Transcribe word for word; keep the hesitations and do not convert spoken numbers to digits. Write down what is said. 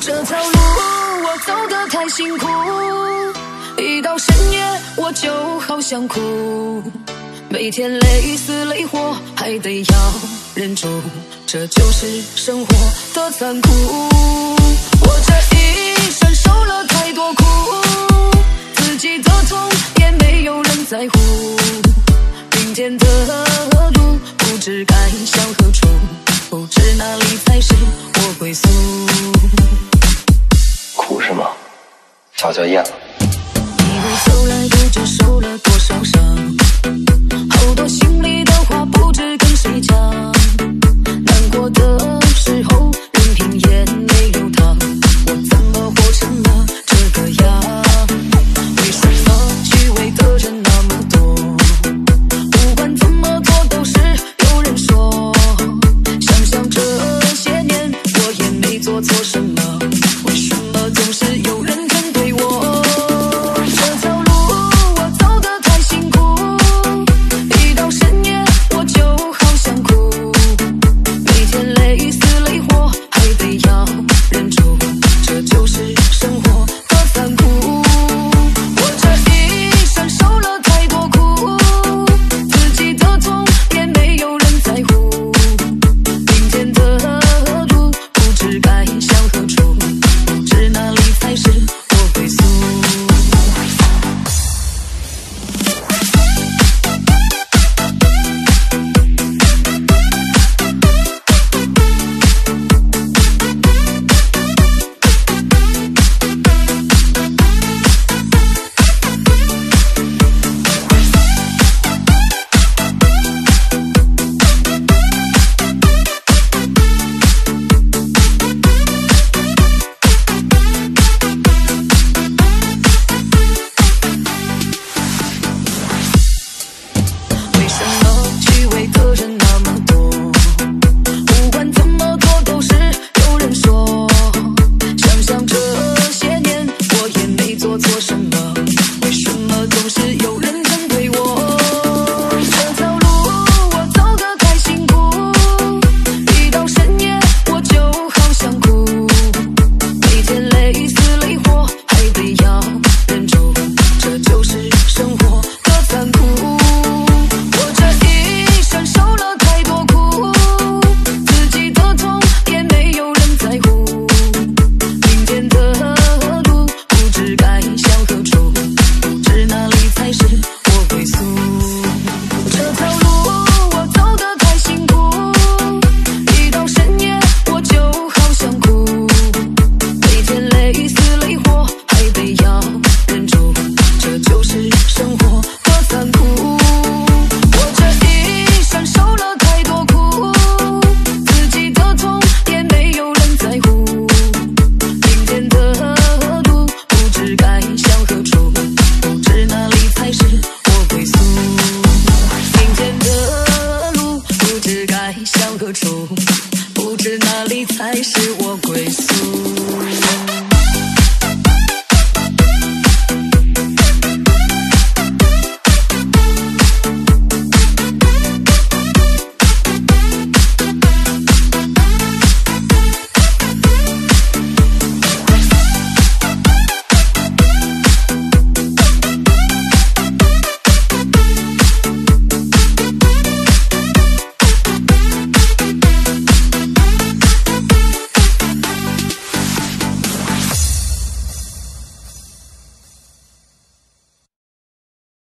这条路我走得太辛苦，一到深夜我就好想哭，每天累死累活还得要忍住，这就是生活的残酷。我这一生受了太多苦，自己的痛也没有人在乎，明天的路不知该向何处，不知哪里才是我归宿。 苦是吗？瞧瞧厌了。 一路走来不知受了多少伤，好多心里的话不知跟谁讲，难过的时候任凭眼泪流淌，我怎么活成了这个样？为什么虚伪的人那么多，不管怎么做都是有人说，想想这些年我也没做错什么，为什么总是有人针对我？这条路我走得太辛苦，一到深夜我就好想哭，每天累死累活还得要忍住，这就是生活的残酷。我这一生受了太多苦，自己的痛也没有人在乎，明天的路不知该向何处，不知哪里才是我归宿。为什么虚伪的人那么多，不管怎么做都是有人说，想想这些年我也没做错什么，为什么总是有人针对我？这条路我走得太辛苦，一到深夜我就好想哭，每天累死累活还得要忍住，这就是生活的残酷。我这一生受了太多苦，自己的痛也没有人在乎，明天的路不知该向何处，不知哪里才是我归宿。这条路我走得太辛苦，一到深夜我就好想哭，每天累死累活还得要忍住，这就是生活的残酷。我这一生受了太多苦，自己的痛也没有人在乎，明天的路不知该向何处，不知哪里才是我归宿。明天的路不知该向何处，不知哪里才是我归宿。